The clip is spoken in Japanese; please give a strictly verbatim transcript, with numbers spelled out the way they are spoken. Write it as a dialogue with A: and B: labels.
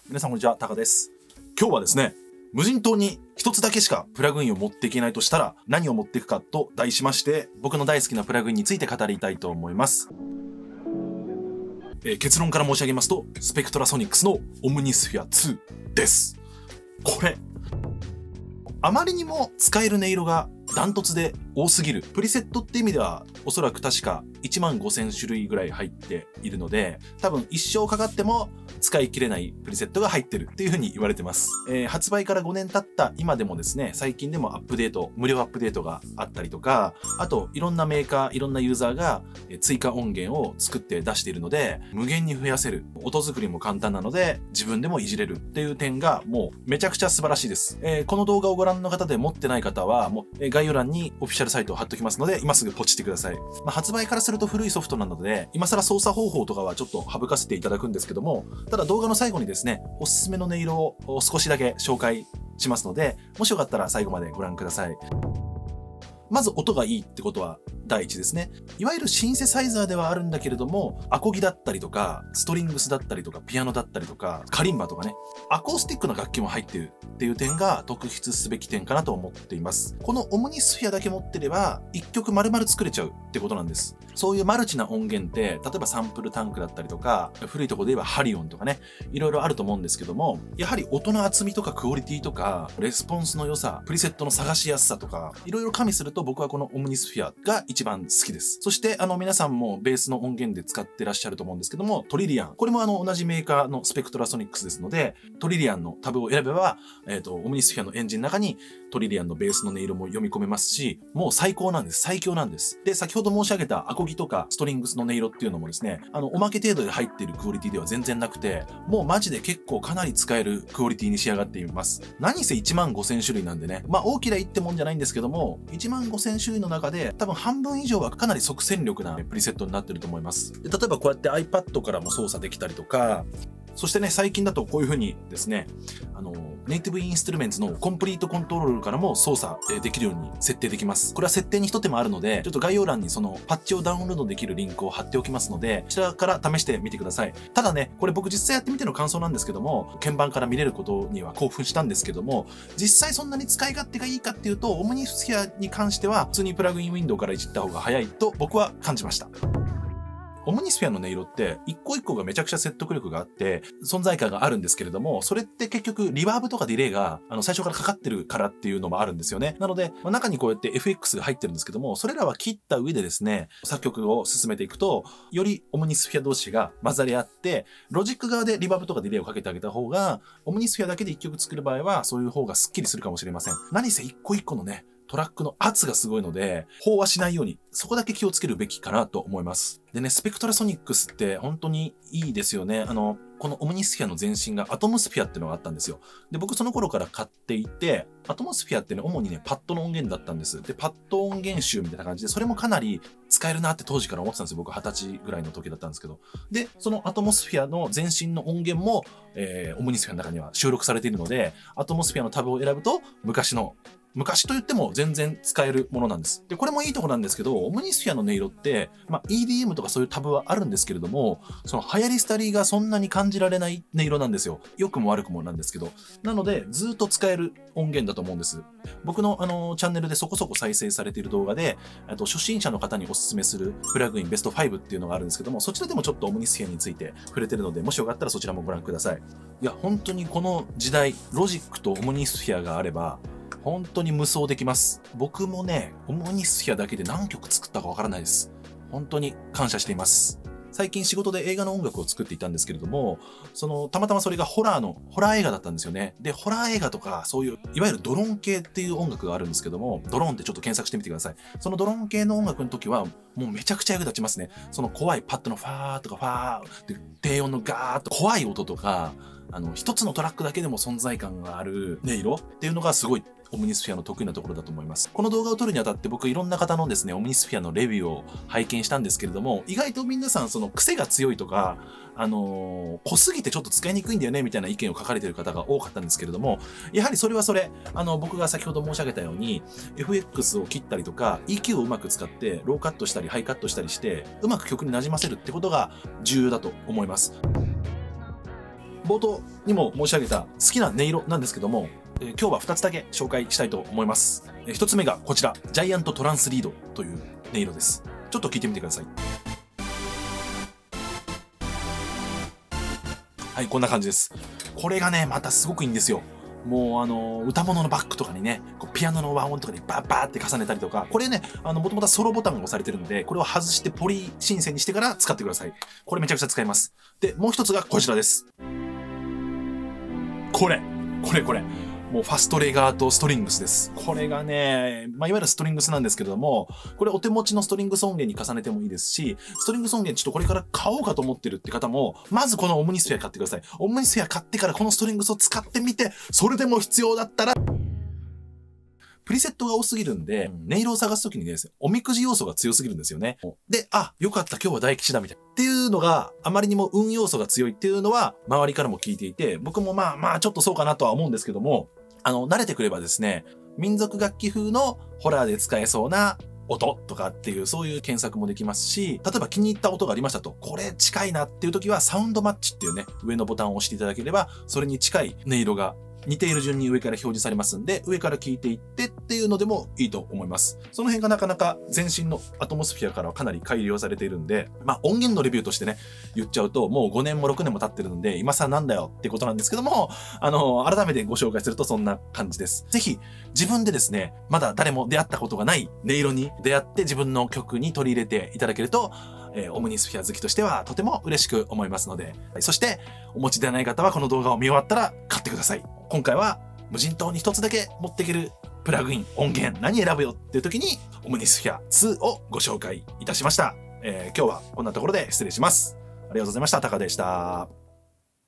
A: 皆さんこんにちは、タカです。今日はですね、無人島に一つだけしかプラグインを持っていけないとしたら何を持っていくかと題しまして、僕の大好きなプラグインについて語りたいと思います。えー、結論から申し上げますと、スペクトラソニックスのオムニスフィアツーです。これ、あまりにも使える音色がダントツで多すぎる。プリセットって意味ではおそらく確かいちまんごせん種類ぐらい入っているので、多分一生かかっても使い切れないプリセットが入ってるっていう風に言われてます。えー、発売からごねん経った今でもですね、最近でもアップデート、無料アップデートがあったりとか、あといろんなメーカー、いろんなユーザーが追加音源を作って出しているので、無限に増やせる。音作りも簡単なので自分でもいじれるっていう点がもうめちゃくちゃ素晴らしいです。えー、この動画をご覧の方で持ってない方は、もう概要欄にオフィシャルサイトを貼っておきますので、今すぐポチってください。まあ、発売からすると古いソフトなので、今更操作方法とかはちょっと省かせていただくんですけども、ただ動画の最後にですね、おすすめの音色を少しだけ紹介しますので、もしよかったら最後までご覧ください。まず音がいいってことは第一ですね。いわゆるシンセサイザーではあるんだけれども、アコギだったりとか、ストリングスだったりとか、ピアノだったりとか、カリンバとかね、アコースティックな楽器も入っているっていう点が特筆すべき点かなと思っています。このオムニスフィアだけ持ってれば、一曲丸々作れちゃうってことなんです。そういうマルチな音源って、例えばサンプルタンクだったりとか、古いところで言えばハリオンとかね、いろいろあると思うんですけども、やはり音の厚みとかクオリティとか、レスポンスの良さ、プリセットの探しやすさとか、いろいろ加味すると僕はこのオムニスフィアが一番好きです。そして、あの、皆さんもベースの音源で使ってらっしゃると思うんですけども、トリリアン。これもあの、同じメーカーのスペクトラソニックスですので、トリリアンのタブを選べば、えっと、オムニスフィアのエンジンの中にトリリアンのベースの音色も読み込めますし、もう最高なんです。最強なんです。で、先ほど申し上げたアコギとかストリングスの音色っていうのもですね、あの、おまけ程度で入っているクオリティでは全然なくて、もうマジで結構かなり使えるクオリティに仕上がっています。何せいちまんごせん種類なんでね、まあ大きな一ってもんじゃないんですけども、いちまんごせん種類の中で多分半分以上はかなり即戦力なプリセットになってると思います。で、例えばこうやって iPad からも操作できたりとか、そしてね、最近だとこういう風にですね、あの、ネイティブインストゥルメンツのコンプリートコントロールからも操作できるように設定できます。これは設定に一手間あるので、ちょっと概要欄にそのパッチをダウンロードできるリンクを貼っておきますので、こちらから試してみてください。ただね、これ僕実際やってみての感想なんですけども、鍵盤から見れることには興奮したんですけども、実際そんなに使い勝手がいいかっていうと、オムニスフィアに関しては普通にプラグインウィンドウからいじった方が早いと僕は感じました。オムニスフィアの音色って一個一個がめちゃくちゃ説得力があって存在感があるんですけれども、それって結局リバーブとかディレイがあの最初からかかってるからっていうのもあるんですよね。なので、まあ、中にこうやって エフエックス が入ってるんですけども、それらは切った上でですね、作曲を進めていくと、よりオムニスフィア同士が混ざり合って、ロジック側でリバーブとかディレイをかけてあげた方が、オムニスフィアだけで一曲作る場合はそういう方がスッキリするかもしれません。何せ一個一個のね、トラックの圧がすごいので、飽和しないように、そこだけ気をつけるべきかなと思います。でね、スペクトラソニックスって本当にいいですよね。あの、このオムニスフィアの前身がアトモスフィアっていうのがあったんですよ。で、僕その頃から買っていて、アトモスフィアってね、主にね、パッドの音源だったんです。で、パッド音源集みたいな感じで、それもかなり使えるなって当時から思ってたんですよ。僕はたちぐらいの時だったんですけど。で、そのアトモスフィアの前身の音源も、えー、オムニスフィアの中には収録されているので、アトモスフィアのタブを選ぶと、昔の昔と言っても全然使えるものなんです。で、これもいいところなんですけど、オムニスフィアの音色って、まあ イーディーエム とかそういうタブはあるんですけれども、その流行り廃りがそんなに感じられない音色なんですよ。良くも悪くもなんですけど。なので、ずっと使える音源だと思うんです。僕のあの、チャンネルでそこそこ再生されている動画で、あと初心者の方におすすめするプラグインベストファイブっていうのがあるんですけども、そちらでもちょっとオムニスフィアについて触れてるので、もしよかったらそちらもご覧ください。いや、本当にこの時代、ロジックとオムニスフィアがあれば、本当に無双できます。僕もね、オムニスフィアだけで何曲作ったかわからないです。本当に感謝しています。最近仕事で映画の音楽を作っていたんですけれども、その、たまたまそれがホラーの、ホラー映画だったんですよね。で、ホラー映画とか、そういう、いわゆるドローン系っていう音楽があるんですけども、ドローンってちょっと検索してみてください。そのドローン系の音楽の時は、もうめちゃくちゃ役立ちますね。その怖いパッドのファーとかファー、で低音のガーッと怖い音とか、あの、一つのトラックだけでも存在感がある音色っていうのがすごいオムニスフィアの得意なところだと思います。この動画を撮るにあたって僕いろんな方のですね、オムニスフィアのレビューを拝見したんですけれども、意外と皆さんその癖が強いとか、あのー、濃すぎてちょっと使いにくいんだよねみたいな意見を書かれている方が多かったんですけれども、やはりそれはそれ、あの、僕が先ほど申し上げたように、エフエックス を切ったりとか、イーキュー をうまく使って、ローカットしたり、ハイカットしたりして、うまく曲に馴染ませるってことが重要だと思います。 冒頭にも申し上げた好きな音色なんですけども、えー、今日はふたつだけ紹介したいと思います。えー、ひとつめがこちら、ジャイアントトランスリードという音色です。ちょっと聞いてみてください。はい、こんな感じです。これがね、またすごくいいんですよ。もうあのー、歌物のバックとかにね、こうピアノの和音とかにバッバーって重ねたりとか、これね、あの、もともとはソロボタンが押されてるんで、これを外してポリシンセにしてから使ってください。これめちゃくちゃ使います。で、もう一つがこちらです。これ、これこれ。もうファストレガートストリングスです。これがね、まあ、いわゆるストリングスなんですけれども、これお手持ちのストリングス音源に重ねてもいいですし、ストリングス音源ちょっとこれから買おうかと思ってるって方も、まずこのオムニスフェア買ってください。オムニスフェア買ってからこのストリングスを使ってみて、それでも必要だったら、プリセットが多すぎるんで、音色を探すときにですね、おみくじ要素が強すぎるんですよね。で、あ、よかった、今日は大吉だ、みたいな。っていうのが、あまりにも運要素が強いっていうのは、周りからも聞いていて、僕もまあまあ、ちょっとそうかなとは思うんですけども、あの、慣れてくればですね、民族楽器風のホラーで使えそうな音とかっていう、そういう検索もできますし、例えば気に入った音がありましたと、これ近いなっていう時は、サウンドマッチっていうね、上のボタンを押していただければ、それに近い音色が似ている順に上から表示されますんで、上から聞いていってっていうのでもいいと思います。その辺がなかなか全身のアトモスフィアからはかなり改良されているんで、まあ音源のレビューとしてね、言っちゃうともうごねんもろくねんも経ってるので、今更なんだよってことなんですけども、あの、改めてご紹介するとそんな感じです。ぜひ自分でですね、まだ誰も出会ったことがない音色に出会って自分の曲に取り入れていただけると、えー、オムニスフィア好きとしてはとても嬉しく思いますので、そしてお持ちでない方はこの動画を見終わったら買ってください。今回は無人島に一つだけ持っていけるプラグイン、音源何選ぶよっていう時にオムニスフィアツーをご紹介いたしました。えー、今日はこんなところで失礼します。ありがとうございました。タカでした。